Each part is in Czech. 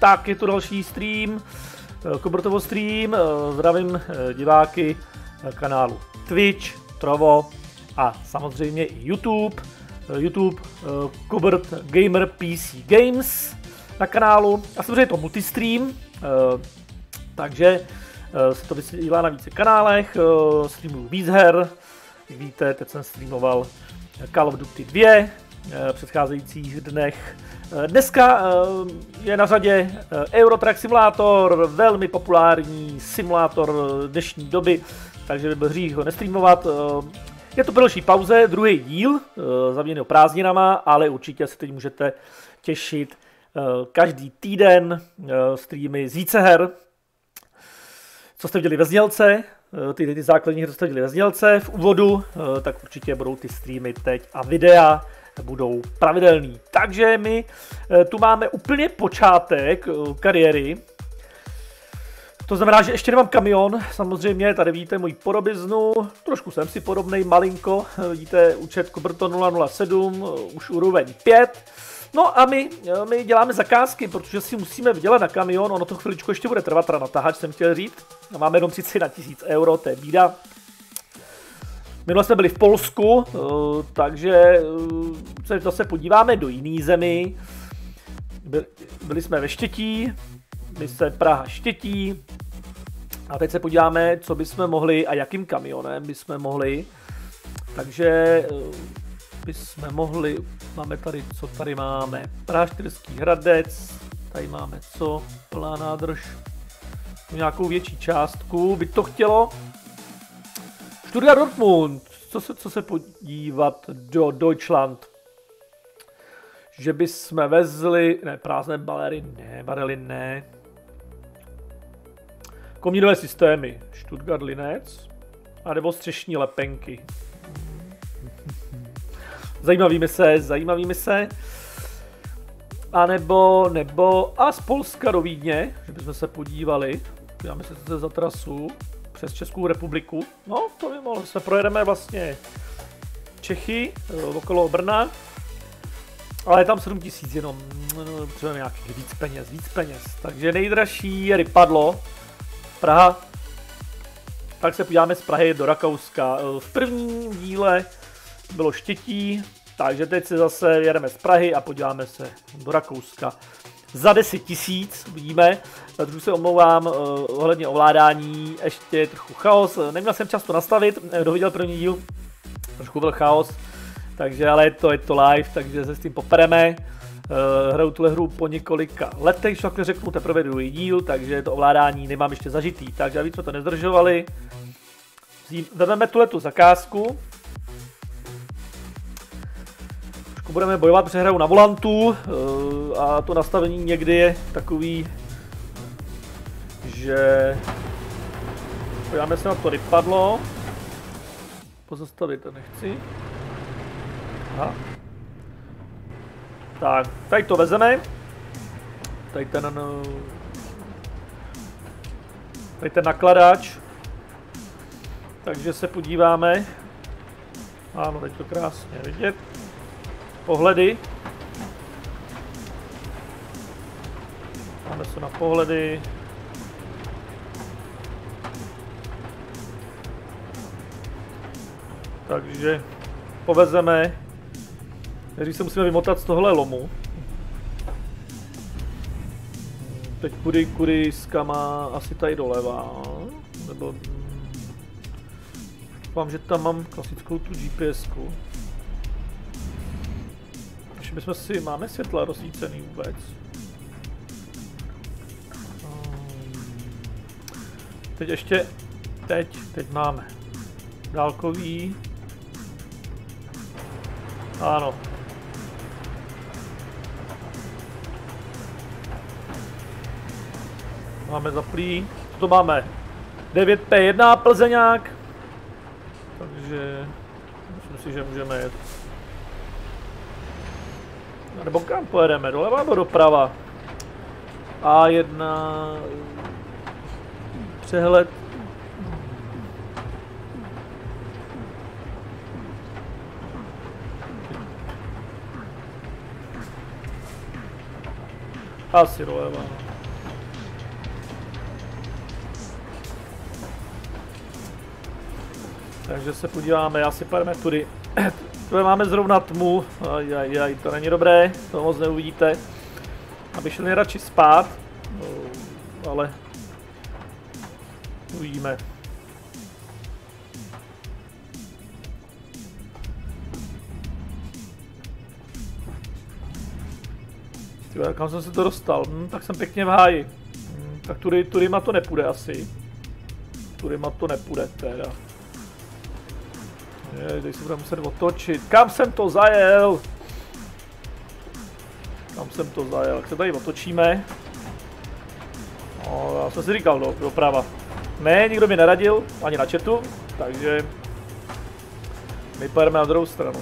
Tak je tu další stream, Kubertovo stream, zdravím diváky kanálu Twitch, Trovo a samozřejmě i YouTube. YouTube Kubert Gamer PC Games na kanálu a samozřejmě je to multistream, takže se to vysílá na více kanálech, streamuju víc her, jak víte, teď jsem streamoval Call of Duty 2 v předcházejících dnech. Dneska je na řadě Euro Truck Simulator, velmi populární simulátor dnešní doby, takže by byl hřích ho nestreamovat. Je to po delší pauze, druhý díl, zaměněný prázdninama, ale určitě se teď můžete těšit každý týden streamy z více her. Co jste viděli ve znělce, ty základní hry, co jste viděli ve znělce v úvodu, tak určitě budou ty streamy teď a videa budou pravidelný. Takže my tu máme úplně počátek kariéry. To znamená, že ještě nemám kamion, samozřejmě, tady vidíte moji podobiznu, trošku jsem si podobnej, malinko, vidíte účet Kuberto 007, už úroveň 5. No a my děláme zakázky, protože si musíme vydělat na kamion, ono to chviličku ještě bude trvat, teda na tahač jsem chtěl říct. Máme jenom 31 000 euro, to je bída. Minule jsme byli v Polsku, takže se zase podíváme do jiný zemi. Byli jsme ve Štětí, mise Praha Štětí. A teď se podíváme, co bychom mohli a jakým kamionem bychom mohli. Takže bychom mohli, máme tady, co tady máme, Praha Štyrský Hradec, tady máme co, plná nádrž, nějakou větší částku, by to chtělo. Stuttgart Dortmund, co se podívat do Deutschland, že bychom vezli, ne, prázdné barely ne. Komínové systémy, Stuttgart Linec, anebo střešní lepenky. Zajímavými se. A nebo z Polska do Vídně, že bychom se podívali. Podíváme se za trasu přes Českou republiku. No, to by mohlo, se projedeme vlastně Čechy, okolo Brna. Ale je tam 7 000 jenom, potřebujeme nějakých víc peněz. Takže nejdražší je Rypadlo, Praha. Tak se podíváme z Prahy do Rakouska. V prvním díle bylo Štětí, takže teď si zase jedeme z Prahy a podíváme se do Rakouska. Za 10 000 vidíme, trošku se omlouvám ohledně ovládání, ještě trochu chaos, neměl jsem čas to nastavit, kdo viděl první díl, trošku byl chaos, takže ale je to live, takže se s tím popereme. Hraju tuhle hru po několika letech, když takhle řeknu, teprve druhý díl, takže to ovládání nemám ještě zažitý, takže aby jsme to nezdržovali. Vezmeme tuhletu zakázku. Trošku budeme bojovat, protože hraju na volantu a to nastavení někdy je takový, že podíváme se na to Rypadlo. Pozastavit to nechci. Aha. Tak, tady to vezeme. Tady ten nakladač. Takže se podíváme. Ano, teď to krásně vidět. Pohledy. Máme se na pohledy. Takže povezeme. Když se musíme vymotat z tohle lomu. Teď kudy skama asi tady doleva. Nebo doufám, že tam mám klasickou tu GPS-ku. Ještě bychom si, máme světla rozsvícený vůbec. Teď ještě, teď máme dálkový. Ano. Máme zaplý, to máme 9P1 Plzeňák, takže myslím si, že můžeme jet. Nebo kam pojedeme, doleva nebo doprava? A1, přehled. Asi doleva. Takže se podíváme, asi půjdeme tudy. Tady máme zrovna tmu, to není dobré, to moc neuvidíte. Aby šli nejradši spát, ale uvidíme. Tyhle, kam jsem se to dostal? Tak jsem pěkně v háji. Tak turima to nepůjde asi. Turima to nepůjde teda. Teď se budu muset otočit. Kam jsem to zajel? Kam jsem to zajel? Tak se tady otočíme. No, já jsem si říkal doprava. Ne, nikdo mi neradil, ani na chatu, takže my pojedeme na druhou stranu.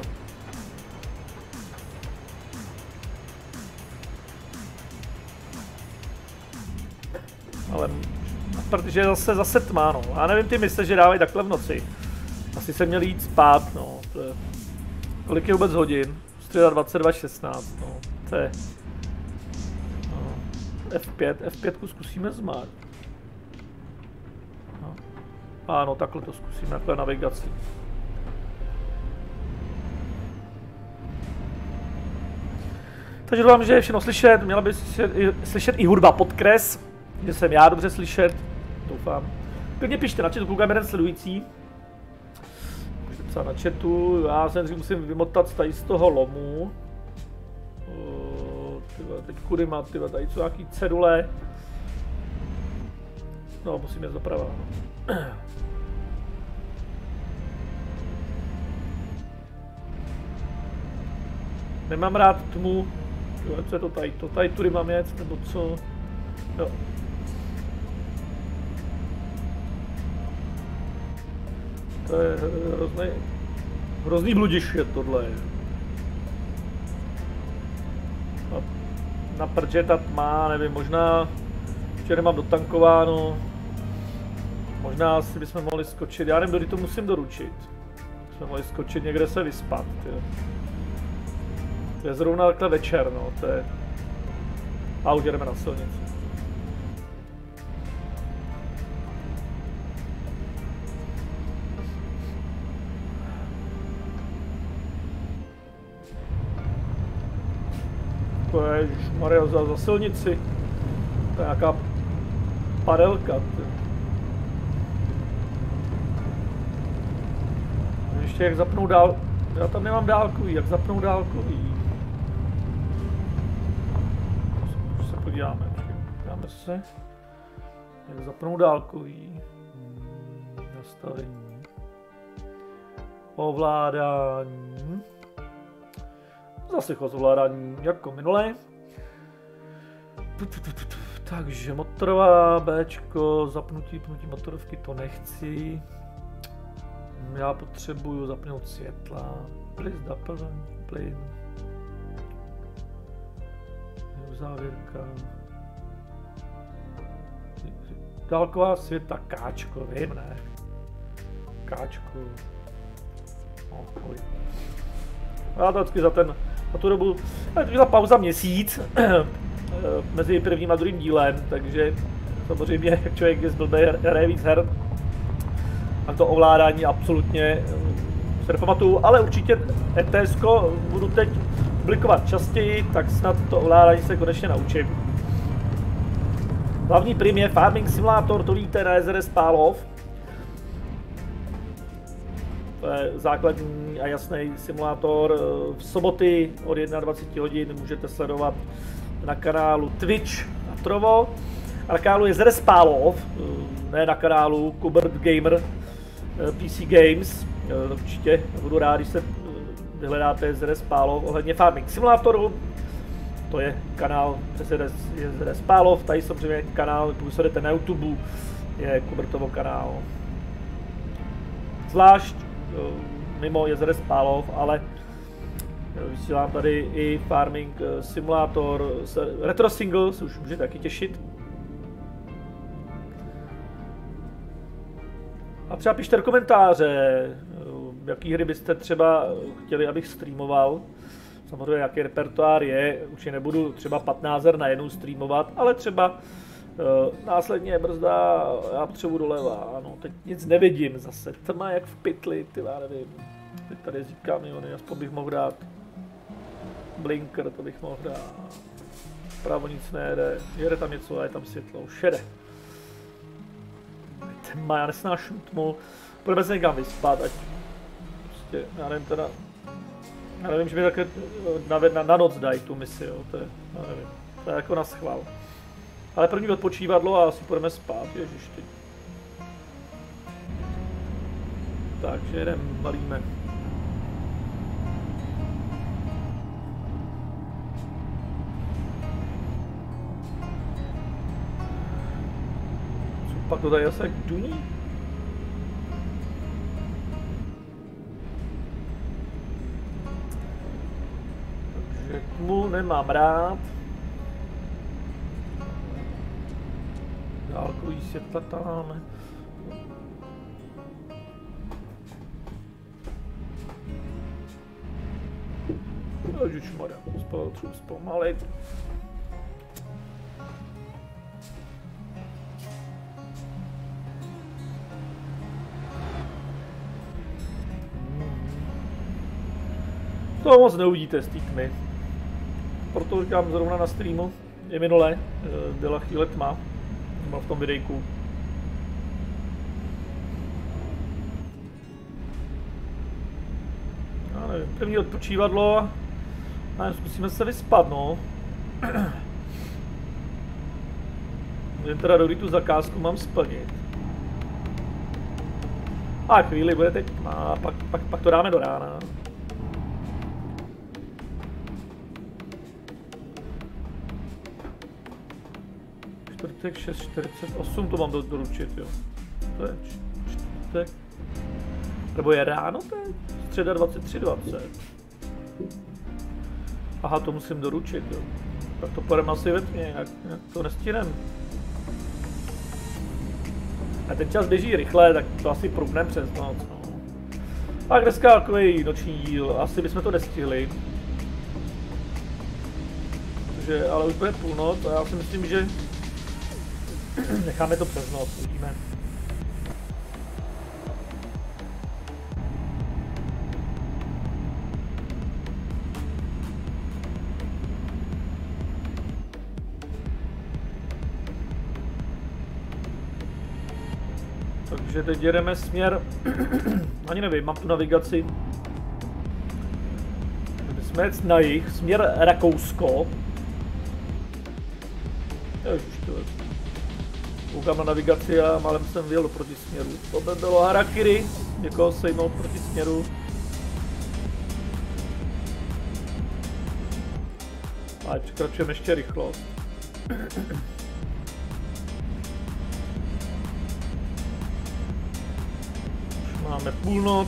Ale protože zase tma, no. Já nevím, ty mise, že dávají takhle v noci. Asi jsem měl jít spát, no. Kolik je vůbec hodin? 23:16, no. To je... No. F5 zkusíme zmát. No. Ano, takhle to zkusíme, takhle navigaci. Takže doufám, že je všechno slyšet, měla by slyšet i hudba podkres, že jsem já dobře slyšet, doufám. Klidně pište na chatu, koukám jeden sledující. Můžete psát na chatu, já se musím vymotat tady z toho lomu. Teď kudy má, tady jsou nějaký cedule. No, musím jít doprava. Nemám rád tmu. Jo, co je to tady? To tady tudy mám jet, nebo co? Jo. To je hrozný bludiš je tohle. Na prdže ta tma, nevím, možná ještě nemám dotankováno. Možná si bychom mohli skočit, já nevím, kdy to musím doručit. Jsme mohli skočit někde se vyspat, jo. To je zrovna takhle večer, no, to je... A už jedeme na silnici. To je, ježišmarja, za silnici. To je nějaká padelka. Ještě jak zapnou dál... Já tam nemám dálkový, jak zapnou dálkový. Se podíváme. Podíváme se. Jak zapnou dálkový. Nastavení. Ovládání. Zase ovládání jako minulé. Takže motorová Bčko, zapnutí motorovky to nechci. Já potřebuju zapnout světla. Plyn. Závěrka. Dálková světla, káčko, vím, ne? Káčko. Já to vždycky za tu dobu, byla pauza měsíc mezi prvním a druhým dílem, takže samozřejmě jak člověk je zblbý, hraje víc her, a to ovládání absolutně se nepamatuju, ale určitě ETS-ko budu teď publikovat častěji, tak snad to ovládání se konečně naučím. Hlavní prim je Farming Simulator, to víte, na jezere Spálov. To je základní a jasný simulátor. V soboty od 21 hodin můžete sledovat na kanálu Twitch na Trovo a na kanálu Jezere Spálov, ne na kanálu Kubert Gamer PC Games. Určitě budu rád, když se vyhledáte Jezere Spálov ohledně Farming Simulatoru. To je kanál přes Jezere Spálov, tady samozřejmě kanál, pokud se jdete na YouTube, je Kubertovo kanál. Zvlášť mimo Jezere Spálov, ale vysílám tady i Farming Simulator, Retro Singles, už můžete taky těšit. A třeba pište do komentáře, jaký hry byste třeba chtěli, abych streamoval. Samozřejmě jaký repertoár je, už je nebudu třeba 15 her najednou streamovat, ale třeba Následně brzda, já potřebuji doleva, ano, teď nic nevidím zase, tma jak v pytli, ty já nevím. Teď tady říkám, jo, aspoň bych mohl dát blinker, to bych mohl dát. Vpravo nic nejede, jede tam něco a je tam světlo, už jede. Tma, já nesnáším tmu, půjdeme se někam vyspat, ať prostě, já nevím teda, já nevím, že mi také na noc dají tu misi, jo, to je, já nevím, to je jako na schvál. Ale první odpočívadlo a asi půjdeme spát, ježiš ty. Takže jedeme, malíme. Co pak to tady zase duní? Takže tmu nemám rád. Dálkový světla tam máme. Ježišmarja, potřebuji zpomalit. To moc neuvidíte z té tmy. Proto říkám zrovna na streamu, je minule, byla chvíle tma. V tom videjku. Já nevím, první odpočívadlo a zkusíme se vyspat, no. Jen teda dokdy tu zakázku mám splnit. A chvíli bude teď tma, a pak to dáme do rána. Čtvrtek 6:48 to mám doručit, jo. To je čtvrtek. Nebo je ráno teď? Středa 23:20. Aha, to musím doručit, jo. Tak to půjdeme asi ve tmě, jak to nestihnem. A ten čas běží rychle, tak to asi průbneme přes noc, no. A dneska takový noční díl, asi bychom to nestihli. Protože, ale už bude půlnoc a já si myslím, že necháme to přes noc, uvidíme. Takže teď jedeme směr, ani nevím, mám tu navigaci. Jsme jet na jih, směr Rakousko. Ježiš, to je. Koukám na navigaci a málem jsem vyjel do protisměru. To by bylo harakiri, někoho sejmout proti směru. A překračujeme ještě rychlost. Už máme půlnoc.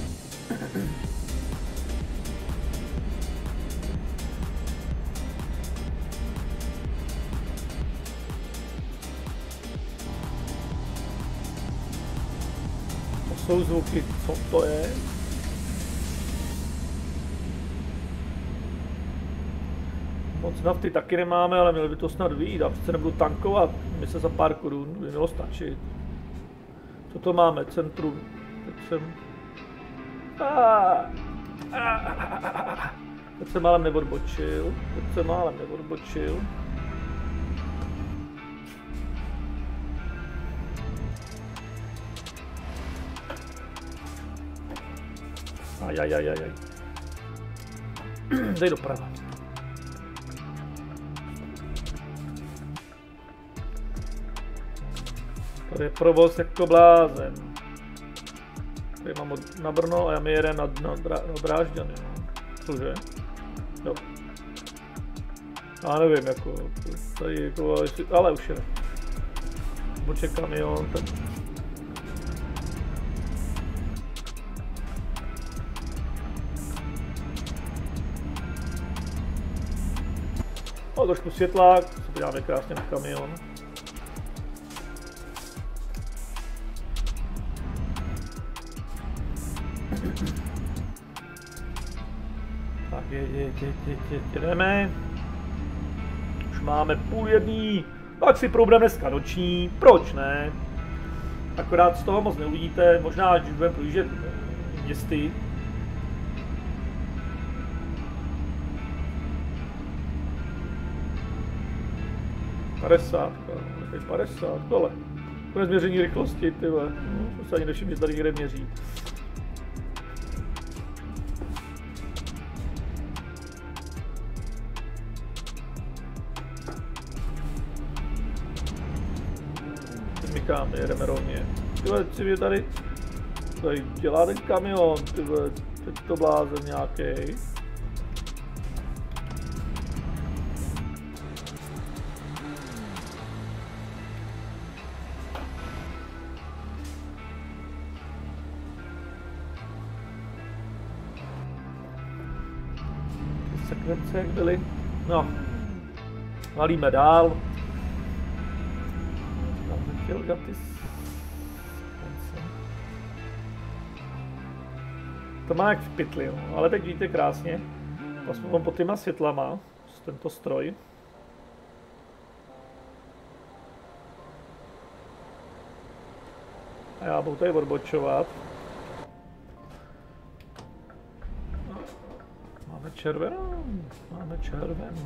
Jsou zvuky, co to je? Moc nafty taky nemáme, ale měli by to snad vyjít. A přece nebudu tankovat, my se za pár korun by mělo stačit. Co to máme? Centrum. Teď jsem málem neodbočil. Ajajajajaj. Dej doprava. Tady je provoz jako blázen. Tady mám na Brno a já mi jede na Drážďany. Cože? Jo. Já nevím, jako, tady jako, ale už je. Boček kamion, tak. O, trošku světla, se podíváme krásně na kamion. Tak jedeme. Už máme 12:30. Tak si proudeme dneska noční, proč ne? Akorát z toho moc neuvidíte, možná když budeme projíždět městy. Tady 50, dole. To je změření rychlosti, ty vole. To se ani nevšiml, že tady někde měří. Mykám, jedeme rovně. Tyhle, si mě tady dělá ten kamion, tyhle, teď to blázen nějaký. Sekvence jak byly. No. Valíme dál. To má jak v pytli, jo. Ale teď vidíte krásně. Aspoň pod těma světlama. Tento stroj. A já budu tady odbočovat. Máme červenou. Máme červenou.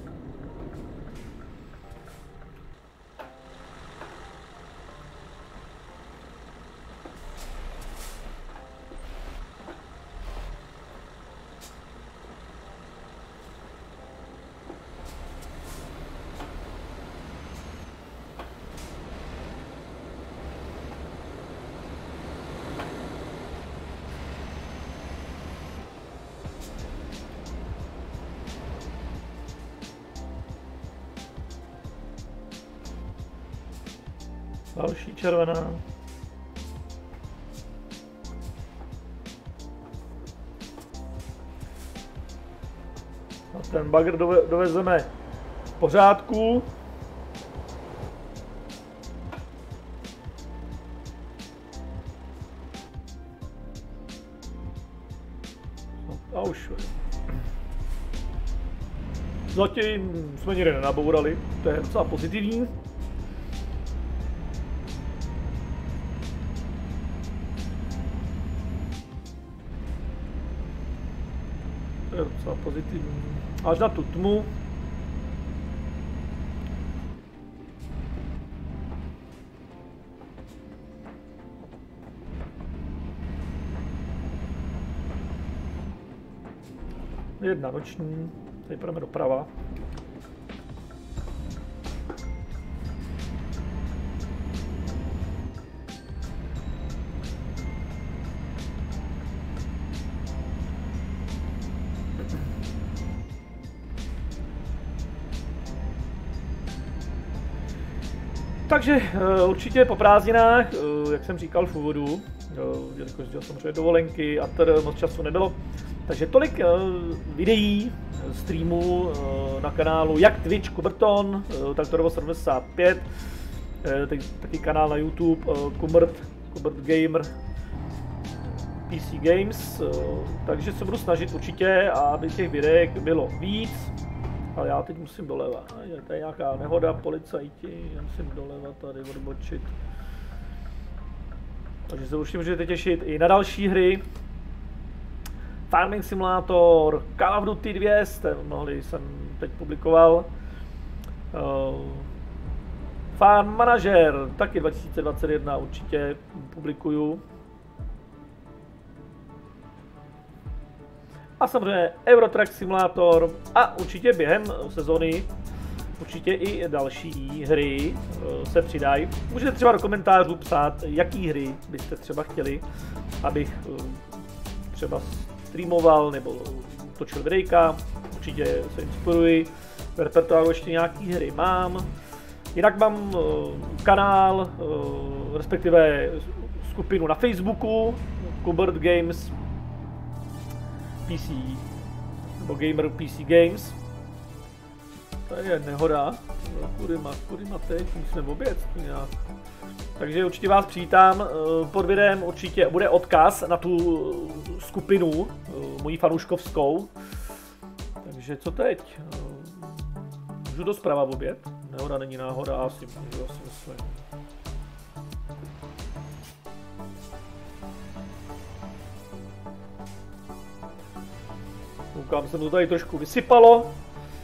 Další červená. A ten bagr dovezeme v pořádku. A už. Zatím jsme nikdy nenabourali, to je docela pozitivní. To je docela pozitivní. Až na tu tmu. Jedna noční, tady půjdeme doprava. Takže určitě po prázdninách, jak jsem říkal v úvodu, jelikož dělal samozřejmě dovolenky a moc času nebylo, takže tolik videí, streamů na kanálu jak Twitch Kuberton, tak Torovo 75, taky kanál na YouTube Kubert Gamer PC Games, takže se budu snažit určitě, aby těch videí bylo víc. Ale já teď musím doleva, je tady nějaká nehoda, policajti, já musím doleva tady odbočit. Takže se určitě můžete těšit i na další hry. Farming Simulator, Call of Duty 2, jsem teď publikoval. Farm Manager, taky 2021 určitě publikuju. A samozřejmě Euro Truck Simulator a určitě během sezony určitě i další hry se přidají. Můžete třeba do komentářů psát, jaký hry byste třeba chtěli, abych třeba streamoval nebo točil videjka. Určitě se inspiruji, v repertoáru ještě nějaký hry mám. Jinak mám kanál, respektive skupinu na Facebooku, Kubert Games PC, nebo Gamer PC Games. Tady je nehoda. Kudy teď, musíme obět nějak. Takže určitě vás přivítám. Pod videem určitě bude odkaz na tu skupinu, moji fanouškovskou. Takže co teď? Můžu to zprava obět? Nehoda není náhoda, asi myslím. Koukám, se to tady trošku vysypalo.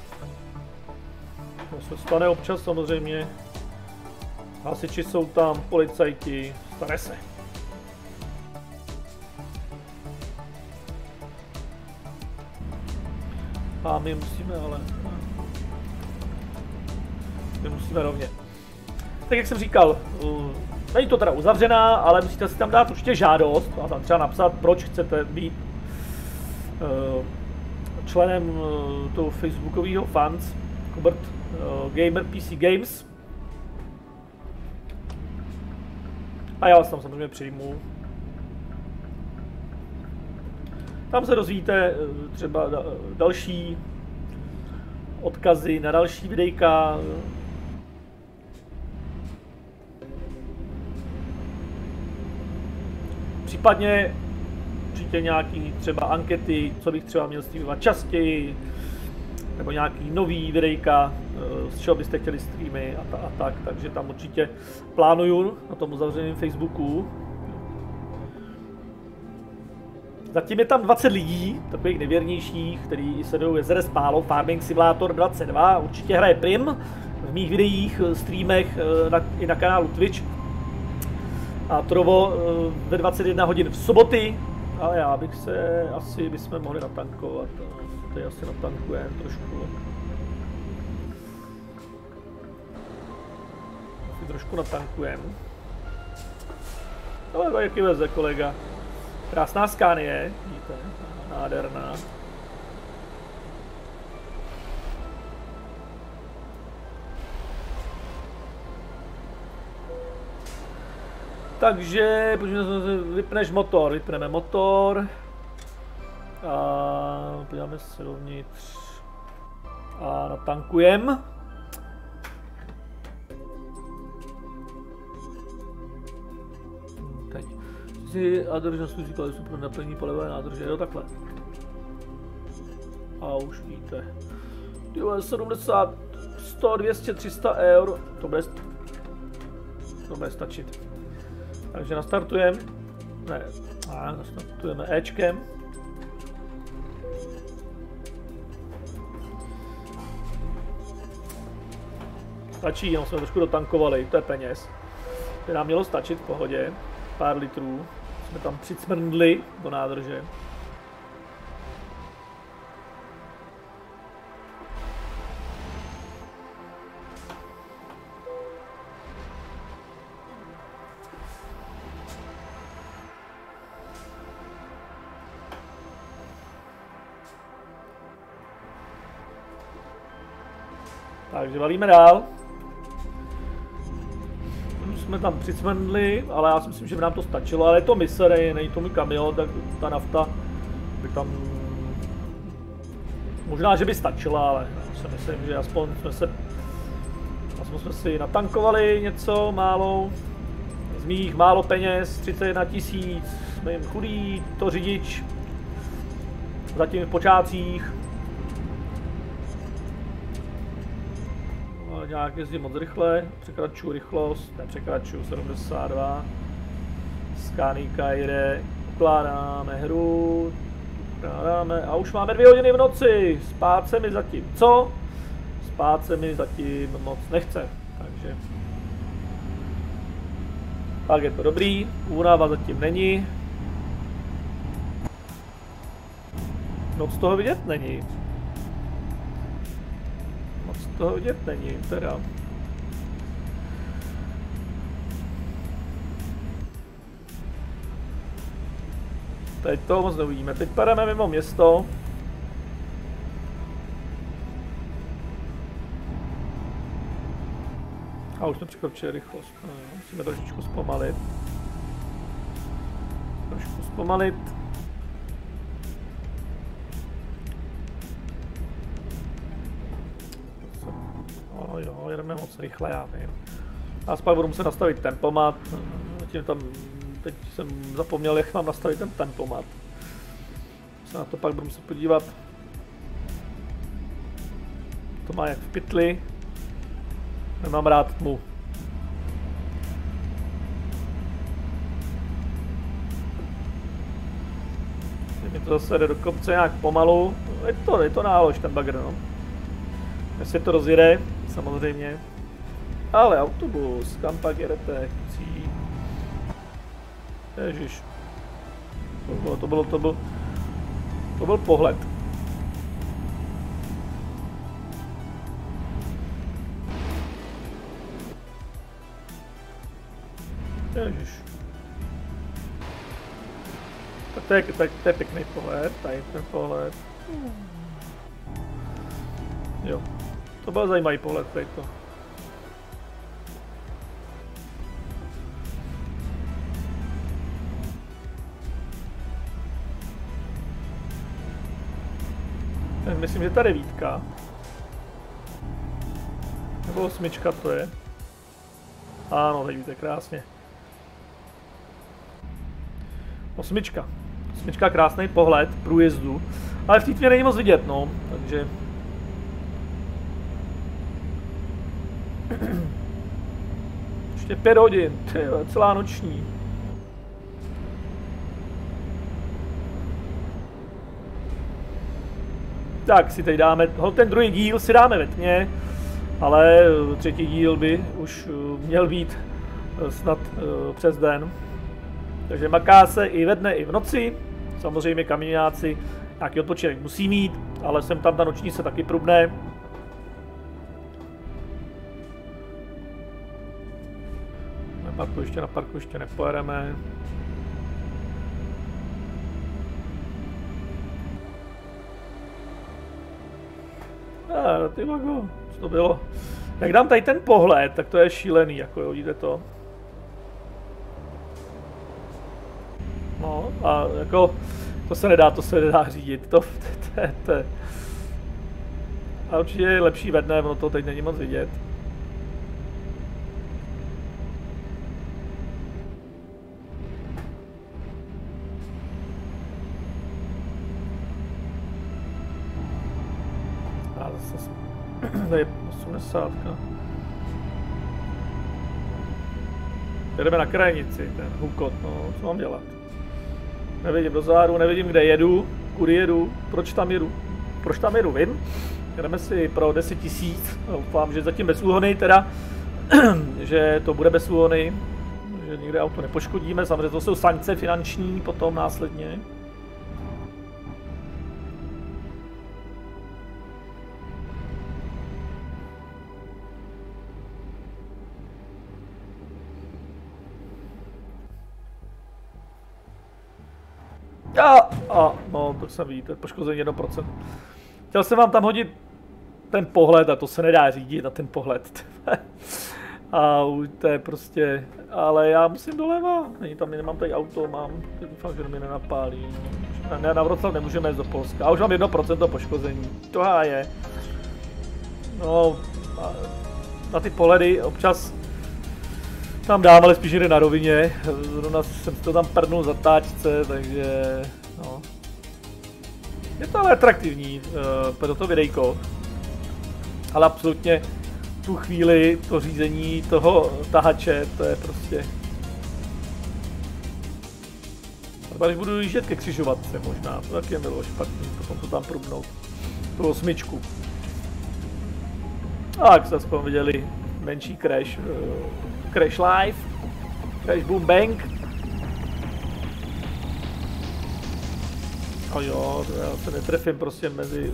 To se stane občas samozřejmě. Hasiči jsou tam, policajti, stane se. A my musíme rovně. Tak jak jsem říkal, není to teda uzavřená, ale musíte si tam dát určitě žádost a tam třeba napsat, proč chcete být členem toho facebookového fans Kubert Gamer PC Games. A já vás tam samozřejmě přijmu. Tam se dozvíte třeba další odkazy na další videjka. Případně určitě nějaký třeba ankety, co bych třeba měl streamovat častěji, nebo nějaký nový videjka, z čeho byste chtěli streamy a tak, takže tam určitě plánuju na tom uzavřeném Facebooku. Zatím je tam 20 lidí, takových nevěrnějších, kteří sledují ZRS Málo, Farming Simulator 22, určitě hraje Prim v mých videích, streamech i na kanálu Twitch. A Trovo ve 21 hodin v soboty, ale já bych se, asi bychom mohli natankovat, tady asi natankujeme trošku. Asi trošku natankujeme. Ale jaký veze, kolega. Krásná Scania, vidíte, nádherná. Takže vypneš motor, vypneme motor a podíváme se dovnitř a natankujem. Teď si nádrž na služí kalesu pro naplnění palivové nádrže, jo takhle. A už víte. 70, 100, 200, 300 eur, to bude stačit. Takže nastartujeme, nastartujeme Ečkem. Stačí, jenom jsme trošku dotankovali, to je peněz. To nám mělo stačit v pohodě, pár litrů. Jsme tam přicmrndli do nádrže. Takže valíme dál. Jsme tam přicmrndli, ale já si myslím, že by nám to stačilo, ale je to misery, není to můj kamion, tak ta nafta by tam... Možná, že by stačila, ale já si myslím, že aspoň jsme si natankovali něco málo. Z mých málo peněz, 31 000, jsme jim chudý, to řidič. Zatím v počátcích. Nějak jezdím moc rychle, překračuju rychlost, nepřekračuju 72. Skanika jede, ukládáme hru, ukládáme a už máme 2 hodiny v noci, spát se mi zatím, co? Spát se mi zatím moc nechce, takže tak je to dobrý, únava zatím není. Moc z toho vidět není. Toho vidět není, teda. Teď toho moc neuvidíme. Teď pademe mimo město. A už jsme překročili rychlost. Musíme trošičku zpomalit. Trošku zpomalit. Jo, jedeme moc rychle, já vím. A pak budu muset nastavit tempomat. Teď jsem zapomněl, jak mám nastavit ten tempomat. Se na to pak budu muset podívat. To má jak v pytli. Nemám rád tmu. Mi to zase jde do kopce nějak pomalu. Je to nálož ten bagr, no. Jestli to rozjede, samozřejmě. Ale autobus, kam pak jedete? Ježiš. To byl pohled. Ježiš. Tak to je pěkný pohled, tady ten pohled. Jo, to byl zajímavý pohled, tady to. Myslím, že ta 9. Nebo 8 to je. Ano, tady vidíte krásně. 8. 8, krásný pohled průjezdu. Ale v té tmě není moc vidět, no, takže... Ještě 5 hodin, tyjo, celá noční. Tak si tady dáme, ten druhý díl si dáme ve tmě, ale třetí díl by už měl být snad přes den. Takže maká se i ve dne, i v noci. Samozřejmě kamionáci nějaký odpočinek musí mít, ale sem tam ta noční se taky prubne. Na parkoviště nepojedeme. Ty vago, co to bylo? Jak dám tady ten pohled, tak to je šílený, jako jo, vidíte to? No a jako, to se nedá řídit, to. A určitě je lepší ve dne, ono to teď není moc vidět. Tady je 80. Jdeme na krajnici, ten hukot, no, co mám dělat? Nevidím do záru, nevidím, kde jedu, kudy jedu, proč tam jedu, vím. Jdeme si pro 10 000, doufám, že zatím bez úhony teda, že to bude bez úhony, že nikde auto nepoškodíme, samozřejmě to jsou sankce finanční potom následně. No, to se ví, to je poškození 1%. Chtěl jsem vám tam hodit ten pohled a to se nedá řídit na ten pohled. A to je prostě, ale já musím doleva, nemám tady auto, doufám, že mi nenapálí. Ne, na Wroclaw nemůžeme jít do Polska. A už mám 1% poškození, to je. No, na ty pohledy občas tam dám, ale spíš jde na rovině. Zrovna jsem to tam prdnul zatáčce, takže no. Je to ale atraktivní pro to videjko. Ale absolutně tu chvíli, to řízení toho tahače, to je prostě... Třeba když budu jíždět ke křižovatce možná, to taky bylo špatný, potom to tam prubnout. Tu 8. Tak jste aspoň viděli menší crash. Crash live, crash boom bang. A jo, já se netrefím prostě mezi...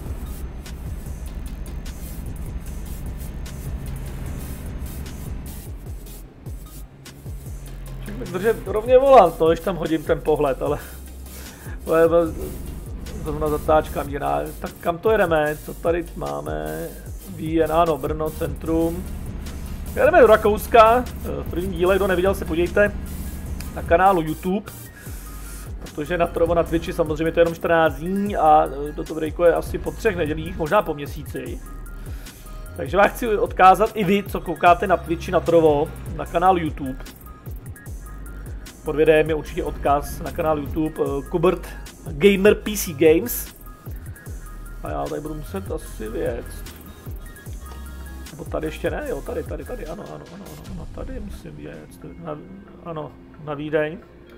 Držet rovně volant, no, když tam hodím ten pohled, ale... To je zrovna zatáčka míra. Tak kam to jedeme? Co tady máme? Víjen, ano, Brno, centrum. Jedeme do Rakouska, v prvním díle, kdo neviděl, se podívejte na kanálu YouTube, protože na Twitchi samozřejmě to je jenom 14 dní a toto videjko je asi po 3 nedělích, možná po měsíci. Takže vás chci odkázat i vy, co koukáte na Twitchi na Trovo, na kanál YouTube. Pod videem je určitě odkaz na kanál YouTube Kubert Gamer PC Games. A já tady budu muset asi věc. Nebo tady ještě ne, jo, tady, ano, tady musím jet, ano, na Vídeň.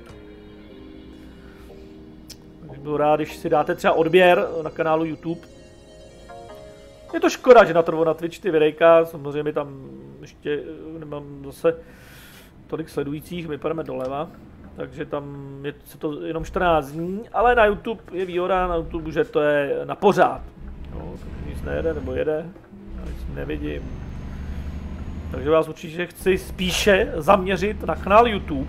Takže byl rád, když si dáte třeba odběr na kanálu YouTube. Je to škoda, že natrvo na Twitch ty videjka, samozřejmě tam ještě nemám zase tolik sledujících, my půjdeme doleva. Takže tam je to jenom 14 dní, ale na YouTube je výhoda, na YouTube, že to je na pořád. No, nic nejede, nebo jede, já nic nevidím. Takže vás určitě chci spíše zaměřit na kanál YouTube,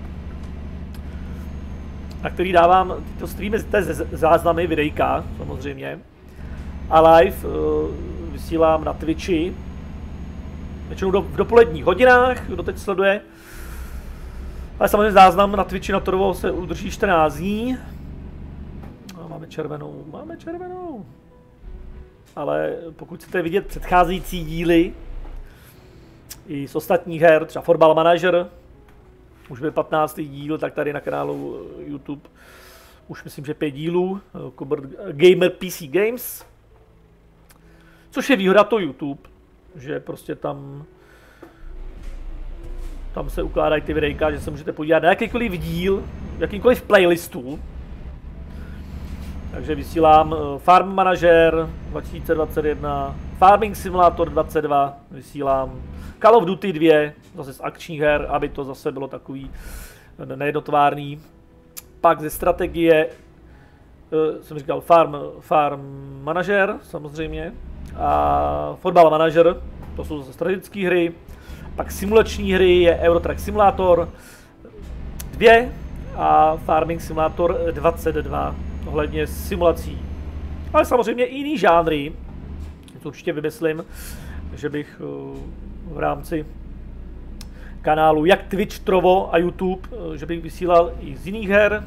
na který dávám tyto streamy, záznamy, videjka samozřejmě. A live vysílám na Twitchi, většinou v dopoledních hodinách, kdo teď sleduje. Ale samozřejmě záznam na Twitchi na Torvo se udrží 14 dní. No, máme červenou. Ale pokud chcete vidět předcházející díly i z ostatních her, třeba Football Manager, už byl 15. díl, tak tady na kanálu YouTube už myslím, že 5 dílů, Gamer PC Games. Což je výhoda to YouTube, že prostě tam se ukládají ty videjka, že se můžete podívat na jakýkoliv díl, jakýkoliv playlistu. Takže vysílám Farm Manager 2021, Farming Simulator 22, vysílám Call of Duty 2, zase z akčních her, aby to zase bylo takový nejednotvárný. Pak ze strategie jsem říkal Farm Manager samozřejmě a Football Manager, to jsou zase strategické hry. Pak simulační hry je Eurotrack Simulator 2 a Farming Simulator 22 ohledně simulací. Ale samozřejmě i jiný žánry, to určitě vymyslím, že bych v rámci kanálu jak Twitch, Trovo a YouTube, že bych vysílal i z jiných her.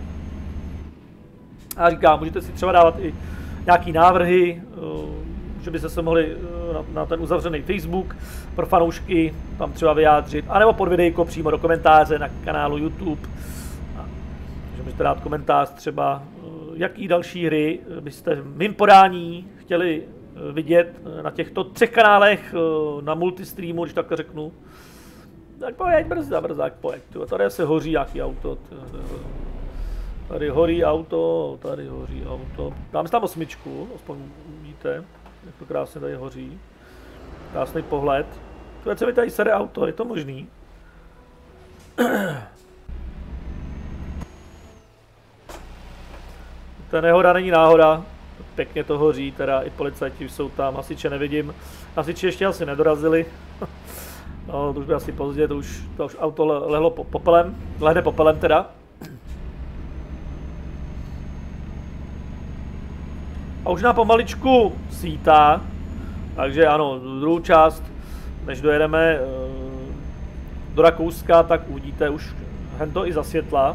A říkám, můžete si třeba dávat i nějaký návrhy, že byste se mohli na ten uzavřený Facebook pro fanoušky tam třeba vyjádřit, anebo pod videjko přímo do komentáře na kanálu YouTube. Takže můžete dát komentář třeba, jaký další hry byste v mým podání chtěli vidět na těchto 3 kanálech na multistreamu, když takhle řeknu. Tak pojď, brzák, pojď. Tady se hoří nějaký auto. Tady hoří auto. Dáme si tam 8, aspoň vidíte, jak to krásně tady hoří. Krásný pohled. To se mi tady sere auto, je to možný? Ta nehoda není náhoda. Pěkně to hoří, teda i policajti jsou tam, hasiče nevidím. Hasiči ještě asi nedorazili. No, to už by asi pozdě, to už auto lehlo popelem, lehne popelem teda. A už nám pomaličku svítá, takže ano, druhou část, než dojedeme do Rakouska, tak uvidíte už hento i za světla.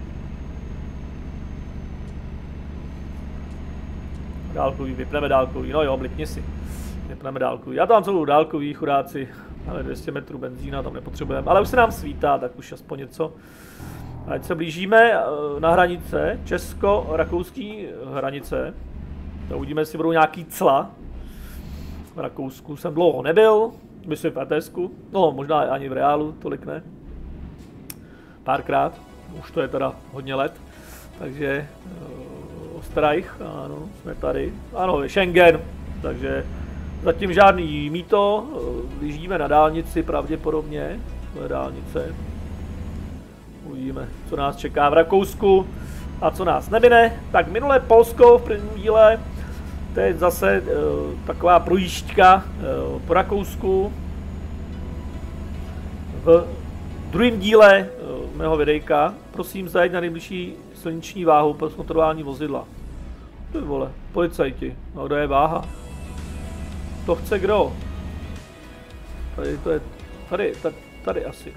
Dálkový, vypneme dálkový, no jo, blikni si. Vypneme dálkový, já tam celou dálkový, chudáci. Máme 200 metrů benzína, tam nepotřebujeme, ale už se nám svítá, tak už aspoň něco. Ať se blížíme na hranice, česko-rakouský hranice. To uvidíme, jestli budou nějaký cla. V Rakousku jsem dlouho nebyl, myslím v ETSku, no možná ani v reálu, tolik ne. Párkrát, už to je teda hodně let, takže Osterreich, ano, jsme tady, ano, je Schengen, takže zatím žádný mýto, blížíme na dálnici pravděpodobně, to je dálnice. Uvidíme, co nás čeká v Rakousku a co nás nemine. Tak minulé Polsko v prvním díle, to je zase taková projížďka po Rakousku. V druhém díle mého videjka, prosím zajít na nejbližší silniční váhu pro zkontrolování vozidla. Ty vole, policajti, no kde je váha? To chce kdo? Tady to je, tady asi.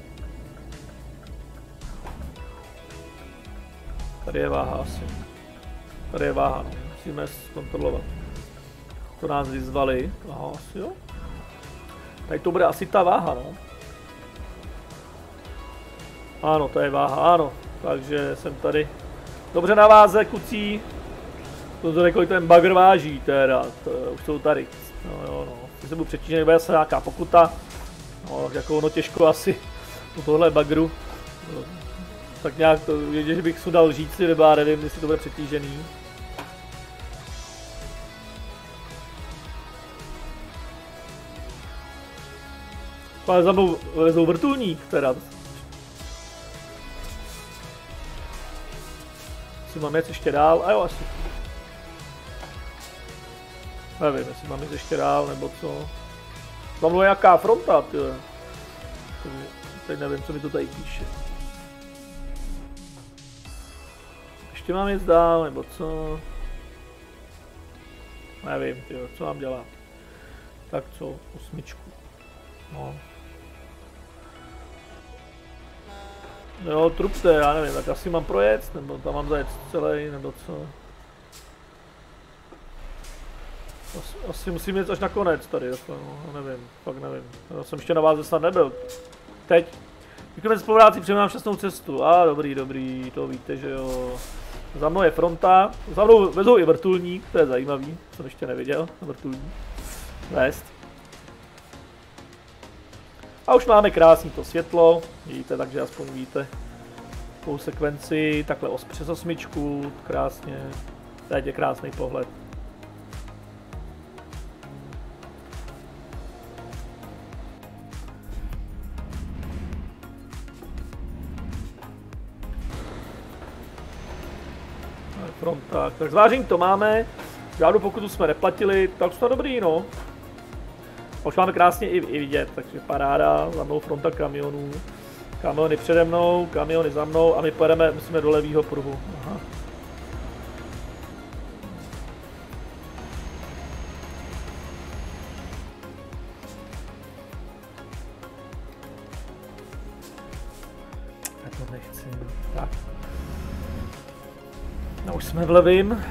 Tady je váha asi. Tady je váha, no. Musíme zkontrolovat. To nás vyzvali. Aha, asi jo. Tady to bude asi ta váha, no. Ano, to je váha, ano. Takže jsem tady dobře na váze, kucí. To řekl, kolik ten bagr váží teda, to už jsou tady. No jo, no. Když se budu přetížený, bude se nějaká pokuta. No, jako ono těžko asi u tohle bagru. No, tak nějak to vědět, že bych sudal žíci, nebo já nevím, jestli to bude přetížený. Ale za mnou vezou vrtulník teda. Jestli mám jet ještě dál, a jo asi. Nevím, jestli mám jet ještě dál, nebo co. Za mnou je jaká fronta, tyhle. Teď nevím, co mi to tady píše. Ještě mám jet dál, nebo co? Nevím, tyhle, co mám dělat. Tak co, 8. No. Jo, trupte, já nevím, tak asi mám projet, nebo tam mám zajet celý, nebo co. Asi musím jít až na konec tady, no, nevím, fakt nevím. Já jsem ještě na vás snad nebyl. Teď. Děkujeme za spolupráci, přeju šťastnou cestu. Dobrý, to víte, že jo. Za mnou je fronta, za mnou vezou i vrtulník, to je zajímavý, jsem ještě neviděl, vrtulník. Vést. A už máme krásný to světlo, vidíte, takže aspoň víte tou sekvenci, takhle přes 8, krásně, teď je krásný pohled. Fronta, tak zvážení to máme, žádnou pokutu jsme neplatili, tak to dobrý, no. A už máme krásně i vidět, takže paráda, za mnou fronta kamionů, kamiony přede mnou, kamiony za mnou a my pojedeme, musíme do levýho pruhu. Aha. Já to nechci, tak. No už jsme v levým.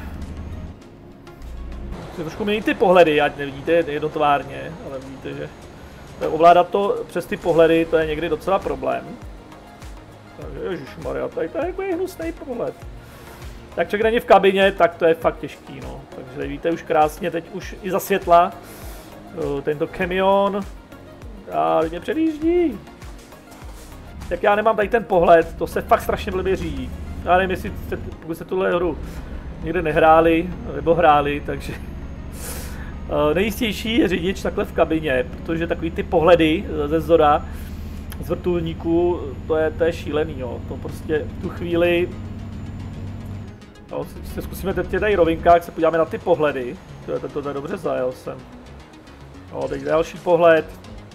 Trošku mění ty pohledy, ať nevidíte jednotvárně, ale vidíte, že ovládat to přes ty pohledy, to je někdy docela problém. Takže ježišmarja, tady to je takový hnusný pohled. Tak člověk není v kabině, tak to je fakt těžký, no. Takže vidíte už krásně, teď už i za světla, tento kamion, a mě předjíždí. Tak já nemám tady ten pohled, to se fakt strašně blbě řídí. Já nevím, jestli jste, pokud jste tuhle hru někde nehráli, nebo hráli, takže nejistější je řidič takhle v kabině, protože takový ty pohledy ze zora, z vrtulníku, to je šílený, jo. To prostě v tu chvíli, jo, si zkusíme teď tady rovinkách, se podíváme na ty pohledy, to je dobře zajel jsem. Jo, teď další pohled.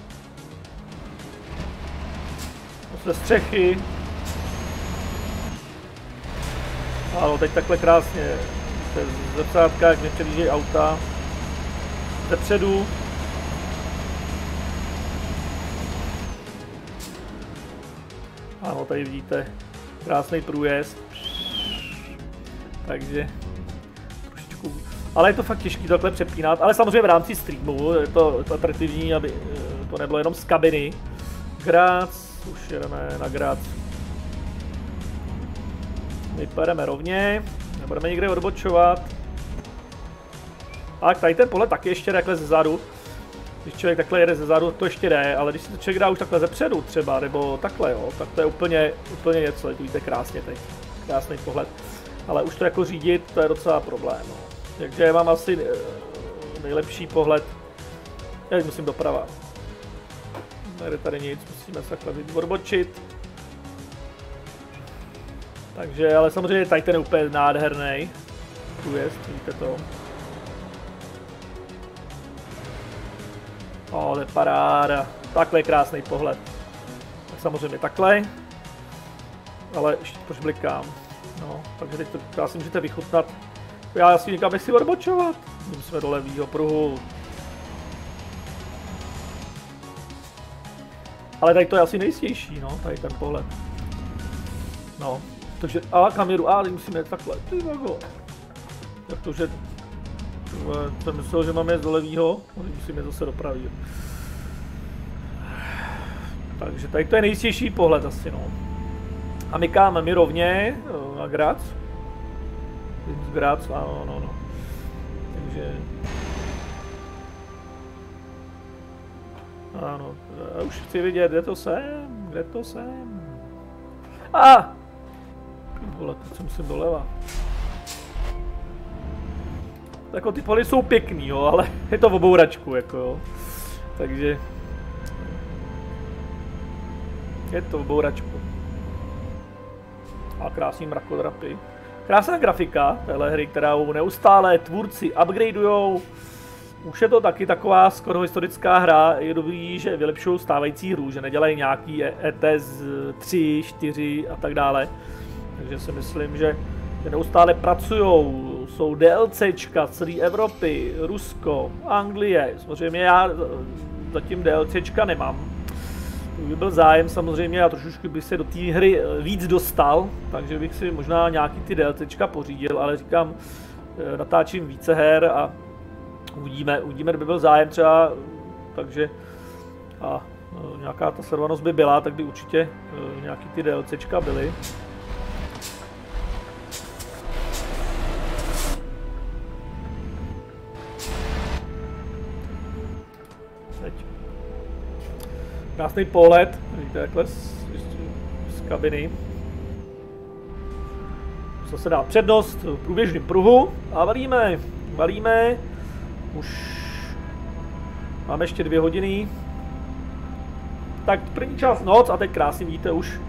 Ze střechy. Ano, teď takhle krásně, ze zrcátka, jak mě předjíždějí auta. Zepředu. Ano, tady vidíte krásný průjezd. Takže trošičku. Ale je to fakt těžký takhle přepínat, ale samozřejmě v rámci streamu je to atraktivní, aby to nebylo jenom z kabiny. Graz, už jedeme na Graz. My pojedeme rovně, nebudeme nikde odbočovat. Tak tady ten pohled taky ještě jde takhle zezadu. Když člověk takhle jede zezadu, to ještě jde, ale když si to člověk dá už takhle zepředu třeba, nebo takhle, jo, tak to je úplně něco, to vidíte krásně teď. Krásný pohled. Ale už to jako řídit, to je docela problém, no. Takže mám asi nejlepší pohled. Já musím doprava. Nejde tady nic, musíme se takhle odbočit. Takže, ale samozřejmě tady ten je úplně nádherný. Průjezd, vidíte to. O, to je paráda. Takhle je krásný pohled. Tak samozřejmě takhle. Ale ještě proč blikám. No, takže teď to asi můžete vychutnat. Já asi někam nechci odbočovat. Musíme do levýho pruhu. Ale tady to je asi nejistější, no, tady ten pohled. No, takže, kam jedu, teď musíme jet takhle, ty vago. Protože, jsem myslel, že mám jet do levýho, musíme zase do pravýho. Takže tady to je nejistější pohled asi, no. A my kam? My rovně na Graz. Z Graz, ano. Takže... Ano, já už chci vidět, kde to jsem. Vole, teď jsem si doleva. Jako ty poly jsou pěkný, jo, ale je to v obouračku, jako jo. Takže... Je to v obouračku. A krásný mrakodrapy. Krásná grafika téhle hry, kterou neustále tvůrci upgradeujou. Už je to taky taková skoro historická hra, je dobrý, že vylepšují stávající hru, že nedělají nějaký ETS 3, 4 a tak dále. Takže si myslím, že neustále pracujou, jsou DLCčka z celé Evropy, Rusko, Anglie, samozřejmě já zatím DLCčka nemám. By byl zájem samozřejmě, já trošičku bych se do té hry víc dostal, takže bych si možná nějaký ty DLCčka pořídil, ale říkám, natáčím více her a uvidíme, kdyby byl zájem třeba, takže a nějaká ta sledovanost by byla, tak by určitě nějaký ty DLCčka byly. Teď. Krásný pohled, vidíte, takhle z kabiny. Co se dá přednost v průběžném pruhu a valíme. Už máme ještě 2 hodiny. Tak první část noc a teď krásně vidíte už.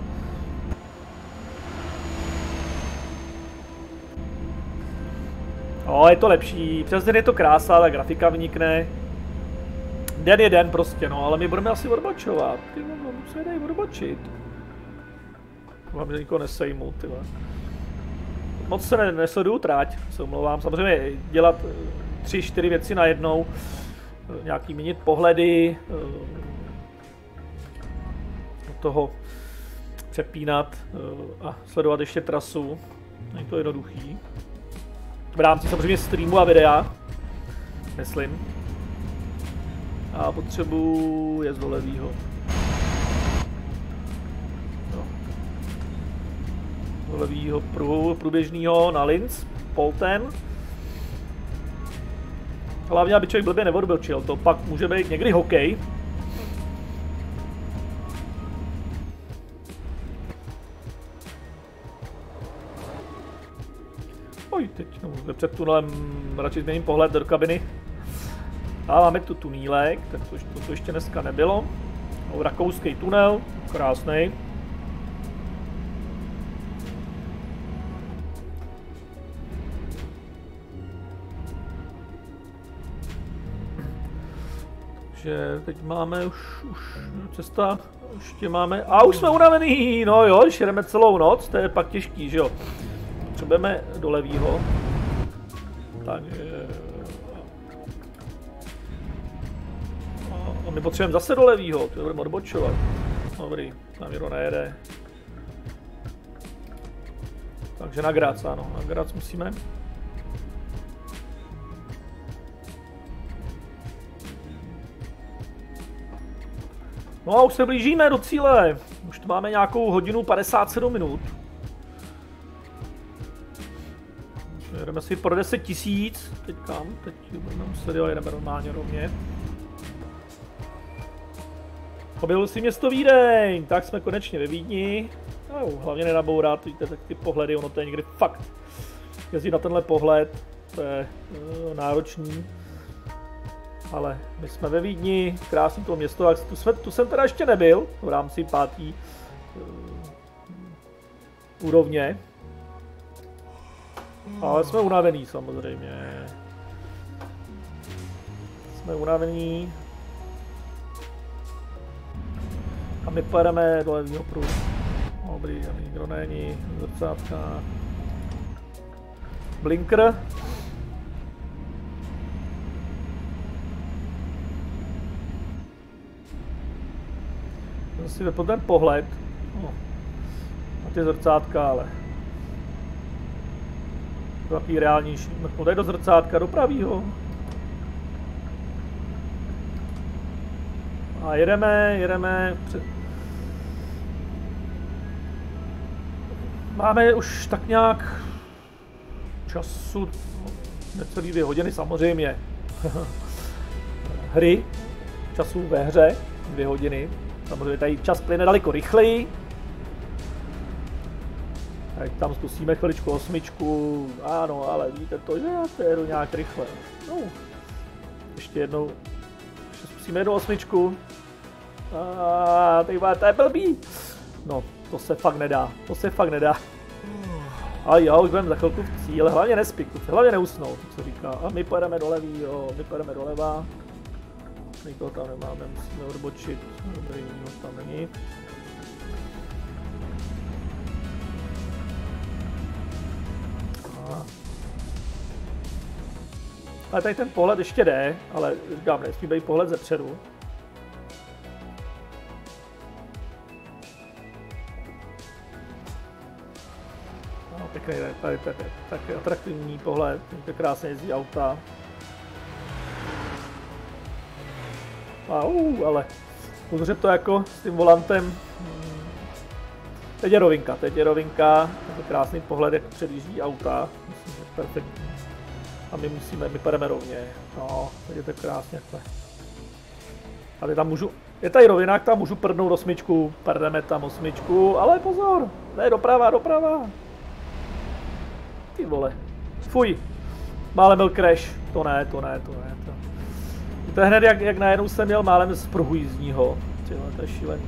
Je to lepší, přes den je to krása, ta grafika vynikne. Den je den prostě, no, ale my budeme asi odbočovat. Ty se dají odbočit. Vám, že nikoho nesejmu, ty. Moc se nesleduju trať, se omlouvám. Samozřejmě dělat 3-4 věci najednou, nějaký měnit pohledy, od toho přepínat a sledovat ještě trasu. Není to jednoduchý. V rámci samozřejmě streamu a videa, myslím. A potřebuji jezd do levýho. Do levýho pruhu průběžného na Linz, Polten. Hlavně, aby člověk blbě neodbočil, to pak může být někdy hokej. Teď no, před tunelem radši změním pohled do kabiny. A máme tu tunílek, to ještě dneska nebylo. Rakouský tunel, krásný. Takže teď máme už cesta, ještě máme, a už jsme unavený, no jo, když jedeme celou noc, to je pak těžký, že jo. Potřebujeme do levýho, takže a my potřebujeme zase do levýho, to budeme odbočovat. Dobrý, tam někdo nejede. Takže na Graz, ano, na Graz musíme. No a už se blížíme do cíle. Už tu máme nějakou hodinu 57 minut. Jedeme si pro 10 000. Teď kam? Teď budeme muset jedeme normálně rovně. Objevil si město Vídeň. Tak jsme konečně ve Vídni. No, hlavně nenabourat, víte, tak ty pohledy, ono to je někdy fakt. Jezdit na tenhle pohled, to je náročný. Ale my jsme ve Vídni, krásný to město, tu jsem teda ještě nebyl v rámci 5. úrovně. Ale jsme unavený samozřejmě. Jsme unavený. A my pojedeme do levýho pruhu. Dobrý, nikdo není, zrcátka. Blinker. Si vypl ten pohled na ty zrcátka, ale to takový reálnější. Tady do zrcátka, do pravýho. A jedeme. Máme už tak nějak času, necelý 2 hodiny samozřejmě, hry, času ve hře. 2 hodiny. Samozřejmě tady čas plyne daleko rychleji. Tak tam zkusíme chviličku 8. Ano, ale víte to, že já to jedu nějak rychle. No. Ještě jednou. Ještě zkusíme jednu 8. To je blbý. No, to se fakt nedá. To se fakt nedá. A jo, už budeme za chvilku v cíle. Hlavně nespí, hlavně neusnout, co říká. A my pojedeme do levý, jo, my pojedeme doleva. Nikoho tam nemáme, musíme odbočit. Dobrý, no tam není. Ale tady ten pohled ještě jde, ale říkám, nesmí být pohled zepředu. No, pěkný, tady taky atraktivní pohled, to krásně jezdí auta. Ale pozře to jako s tím volantem. Teď je rovinka, to krásný pohled, jak předjíždí auta, myslím, že perfektní. A my půjdeme rovně, no, teď je to krásně takhle. A teď tam můžu, je tady rovinák, tam můžu prdnout 8, prdeme tam 8, ale pozor, ne, doprava. Ty vole, fuj, málem byl crash, to ne. To je hned jak najednou jsem měl málem z pruhu jízdního, tyhle, to je šílený.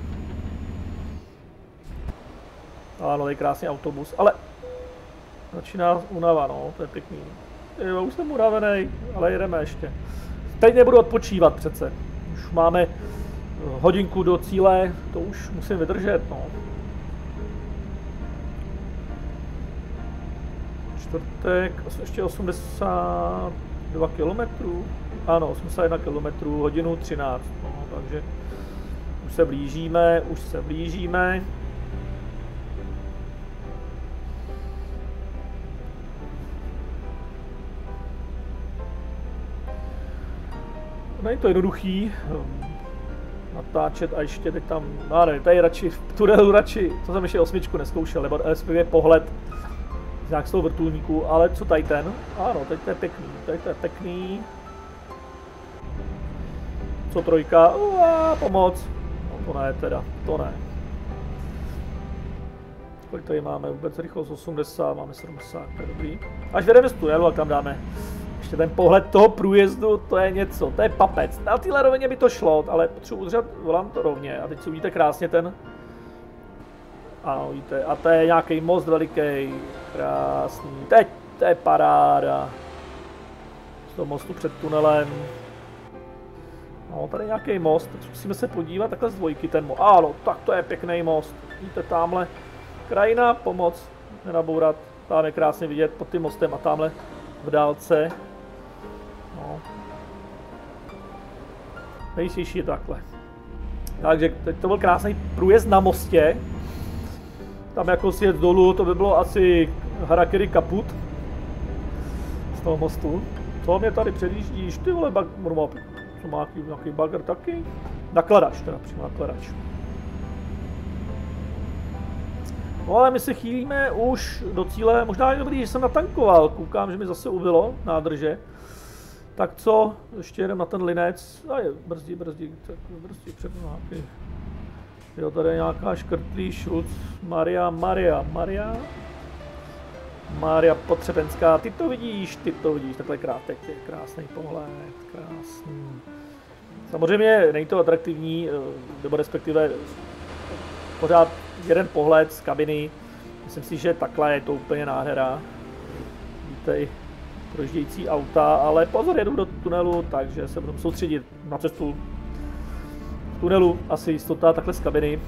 Ano, to je krásný autobus, ale začíná únava, no, to je pěkný. Jo, už jsem unavený, ale jedeme ještě. Teď nebudu odpočívat přece. Už máme hodinku do cíle, to už musím vydržet, no. Čtvrtek, ještě 82 kilometrů. Ano, 81 kilometrů, hodinu 13, no, takže už se blížíme. Není to jednoduchý natáčet a ještě teď tam, ne, tady radši, v tunelu radši, to jsem ještě 8 neskoušel, nebo respektive pohled nějak z toho vrtulníku, ale co tady ten? Ano, teď to je pěkný, Co 3? Pomoc, no to ne teda, to ne. Kolik tady máme? Vůbec rychlost 80, máme 70, to je dobrý. Až vedeme z tunelu a tam dáme ještě ten pohled toho průjezdu, to je něco, to je papec. Na téhle rovině by to šlo, ale potřebuji udržet volant rovně. A teď si uvidíte krásně ten... Ano, vidíte, a to je nějaký most veliký, krásný. Teď, to je paráda. Z toho mostu před tunelem. No, tady je nějaký most, teď musíme se podívat takhle z dvojky ten most. Ano, tak to je pěkný most. Vidíte, tamhle krajina, pomoc, nenabourat. Tam je krásně vidět pod tím mostem a tamhle v dálce. No. Nejistější je takhle. Takže teď to byl krásný průjezd na mostě. Tam jako sjet dolů, to by bylo asi harakiri kaput. Z toho mostu. Co mě tady předjíždíš? Ty vole, co má nějaký bagr taky? Nakladač, teda přímo nakladač. No ale my se chýlíme už do cíle, možná je dobrý, že jsem natankoval, koukám, že mi zase ubylo nádrže. Tak co, ještě jedem na ten linec, a je brzdí před nějaký. Jo, tady je nějaká škrtlý šuc, Maria Potřebenská, ty to vidíš, takhle krásný pohled, krásný. Samozřejmě není to atraktivní, nebo respektive pořád jeden pohled z kabiny. Myslím si, že takhle je to úplně nádhera. Víte, i projíždějící auta, ale pozor, jedu do tunelu, takže se budu soustředit na cestu v tunelu, asi jistota takhle z kabiny.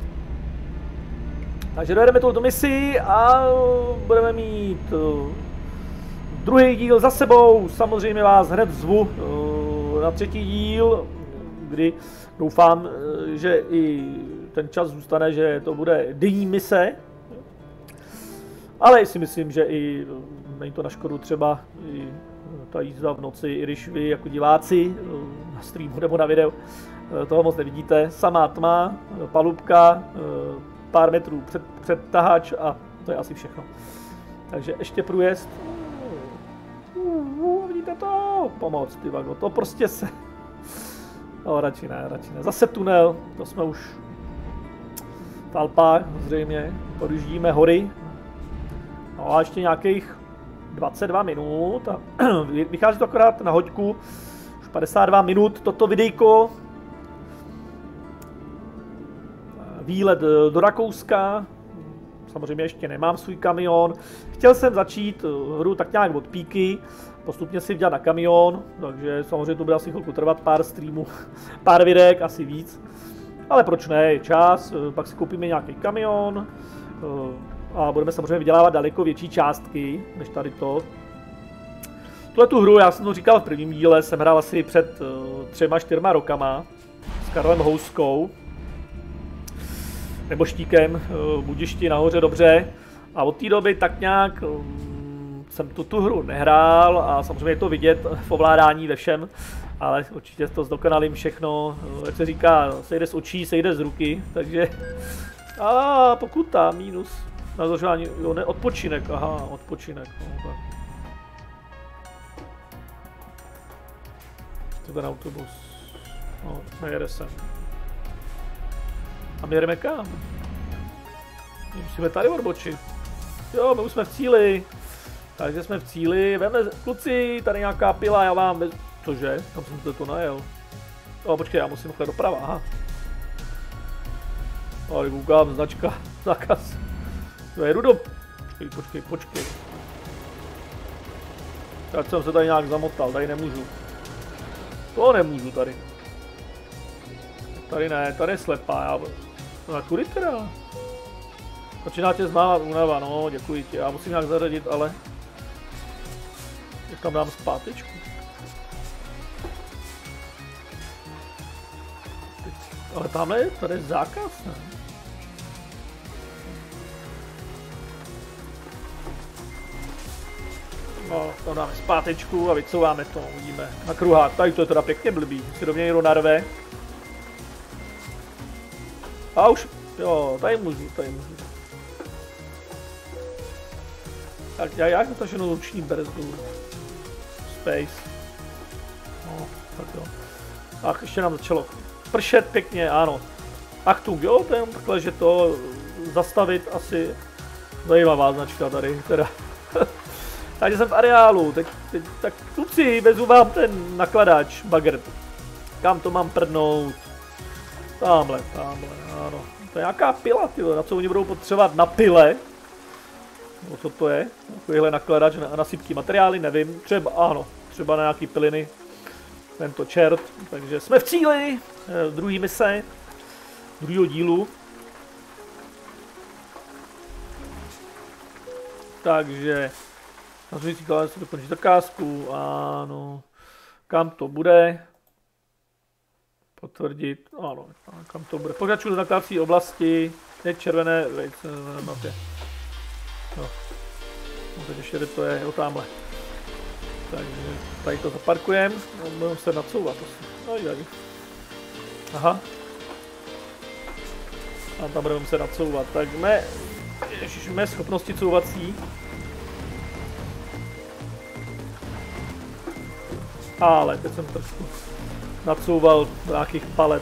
Takže dojedeme tuto misi a budeme mít druhý díl za sebou. Samozřejmě vás hned zvu na třetí díl, kdy doufám, že i ten čas zůstane, že to bude denní mise. Ale si myslím, že i není to na škodu třeba i ta jízda v noci, i když vy jako diváci na streamu nebo na videu toho moc nevidíte. Samá tma, palubka, pár metrů před tahač a to je asi všechno. Takže ještě průjezd. Vidíte to? Pomoc, ty vago, to prostě se... No, radši ne. Zase tunel, to jsme už v Alpách, zřejmě. Podjíždíme hory. No a ještě nějakých 22 minut. A vychází to akorát na hoďku. Už 52 minut toto videjko. Výlet do Rakouska. Samozřejmě ještě nemám svůj kamion. Chtěl jsem začít hru tak nějak od píky. Postupně si vydělat na kamion, takže samozřejmě to bude asi chvilku trvat, pár streamů, pár videek, asi víc. Ale proč ne, je čas, pak si koupíme nějaký kamion a budeme samozřejmě vydělávat daleko větší částky, než tady to. Tuhle tu hru, já jsem to říkal v prvním díle, jsem hrál asi před 3-4 rokama s Karlem Houskou. Nebo Štíkem, Budišti nahoře dobře. A od té doby tak nějak jsem tu hru nehrál a samozřejmě je to vidět v ovládání ve všem, ale určitě to zdokonalím všechno, jak se říká, sejde z očí, sejde z ruky, takže pokuta, minus, na zložování, jo ne, odpočinek, odpočinek, no tak. To ten autobus, no, nejede sem. A my jedeme kam? Musíme tady odbočit. Jo, my už jsme v cíli. Takže jsme v cíli, veme kluci, tady nějaká pila, já vám bez... Cože? Tam jsem to najel. Počkej, já musím chle doprava, aha. Tady koukám, značka, zákaz. Já jedu do... Počkej. Tak jsem se tady nějak zamotal, tady nemůžu. To nemůžu tady. Tady ne, tady je slepá, já... No kudy teda? Začíná tě zmávat únava, no, děkuji ti, já musím nějak zařadit, ale... Jak tam dám zpátečku? Ale tamhle je, tady je zákaz, ne? No, tam dáme zpátečku a vycouváme to, uvidíme. Na kruhák, tady to je teda pěkně blbý, si do mě někdo narve. A už, jo, tady můžu. Tak jak dotaženu ruční brzdu? Space. No, tak jo. Ach, ještě nám začalo pršet pěkně, ano. Achtung, jo, to je jen takhle, že to zastavit asi zajímavá značka tady, teda. Takže jsem v areálu, teď tak kluci, vezu vám ten nakladač, bagr. Kam to mám prdnout? Tamhle, ano. To je nějaká pila, tyjo, na co oni budou potřebovat na pile. No co to je? Takovýhle nakladač na nasypký materiály, nevím. Třeba, ano, třeba na nějaký piliny. Tento čert. Takže jsme v cíli, druhý mise, druhýho dílu. Takže, následující kláde se dokončí zakázku, ano. Kam to bude? Potvrdit, ano, kam to bude. Pokračuju do nakládací oblasti, teď červené vejce na mapě. No, teď ještě to je, jo, tamhle. Takže tady to zaparkujeme a budeme se nacouvat asi. Aha. A tam budeme se nacouvat. Tak mé schopnosti couvací. Ale teď jsem trošku nacouval do nějakých palet.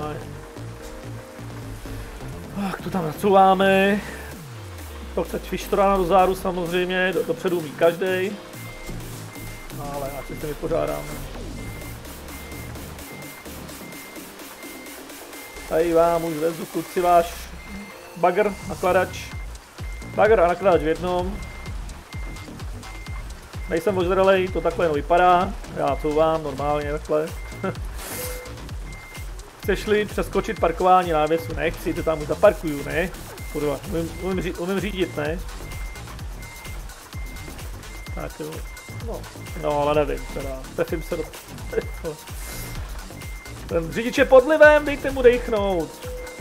Tak to tam nacouváme. To chce Fištora na dozáru samozřejmě, dopředu umí každej. Ale já si to vypořádáme. Tady vám už vezu kluci váš bagr, nakladač. Bagr a nakladač v jednom. Nejsem ožralej, to takhle jenom vypadá. Já couvám normálně takhle. Chceš-li přeskočit parkování návěsu? Nechci, to tam už zaparkuju, ne? Kurva, umím řídit, ne? Tak jo. No, ale nevím, teda. Trefím se do... Ten řidič je pod vlivem, dejte mu dejchnout.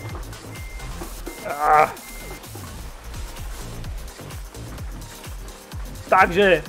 Takže.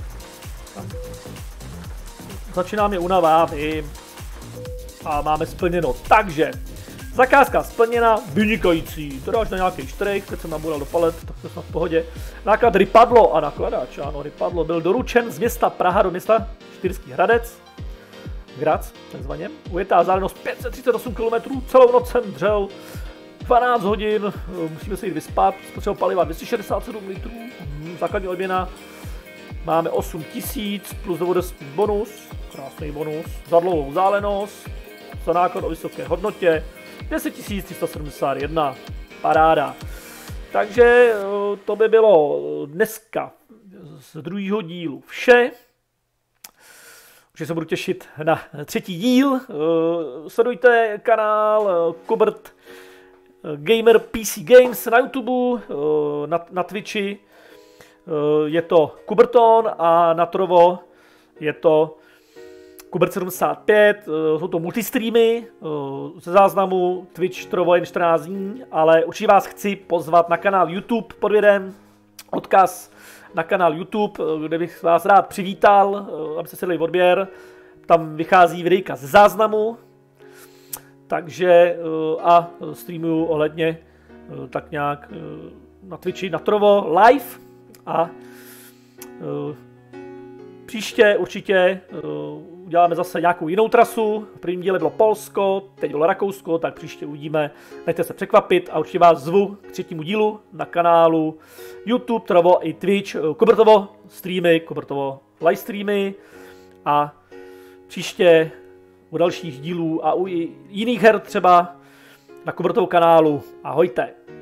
Začíná mě únava, vím. A máme splněno. Takže. Zakázka splněna, vynikající. Teda až na nějaký štrejk, teď jsem naboural do palet, tak to snad v pohodě. Náklad Rypadlo a nakladač, ano, Rypadlo byl doručen z města Praha do města Štýrský Hradec. Graz, takzvaně. Ujetá vzdálenost 538 km, celou noc jsem dřel 12 hodin, musíme se jít vyspat, spotřeba paliva 267 litrů, základní odměna máme 8000 plus dovodový bonus, krásný bonus, za dlouhou vzdálenost, za náklad o vysoké hodnotě 10 371, paráda. Takže to by bylo dneska z druhého dílu vše. Už se budu těšit na třetí díl. Sledujte kanál Kubert Gamer PC Games na YouTube, na Twitchi je to Kuberton a na Trovo je to Kubert 75, jsou to multistreamy ze záznamu Twitch Trovo jen 14 dní, ale určitě vás chci pozvat na kanál YouTube pod videem, odkaz na kanál YouTube, kde bych vás rád přivítal, abyste si dali odběr, tam vychází videjka ze záznamu, takže a streamuju ohledně tak nějak na Twitchi na Trovo live a příště určitě uděláme zase nějakou jinou trasu. V prvním díle bylo Polsko, teď bylo Rakousko, tak příště uvidíme. Nechte se překvapit a určitě vás zvu k třetímu dílu na kanálu YouTube, Trovo i Twitch, Kubertovo streamy, Kubertovo live streamy a příště u dalších dílů a u jiných her třeba na Kubertovo kanálu. Ahojte!